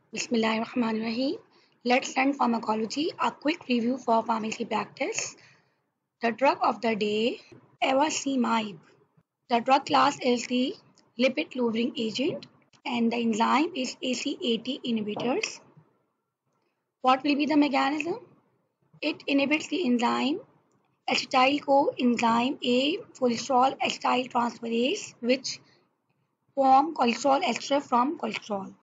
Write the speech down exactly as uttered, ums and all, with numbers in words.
Bismillahirrahmanirrahim. Let's learn pharmacology. A quick review for pharmacy practice. The drug of the day, evasemib. The drug class is the lipid lowering agent and the enzyme is A C A T inhibitors. What will be the mechanism? It inhibits the enzyme acetyl coenzyme A cholesterol acetyl transferase, which form cholesterol ester from cholesterol.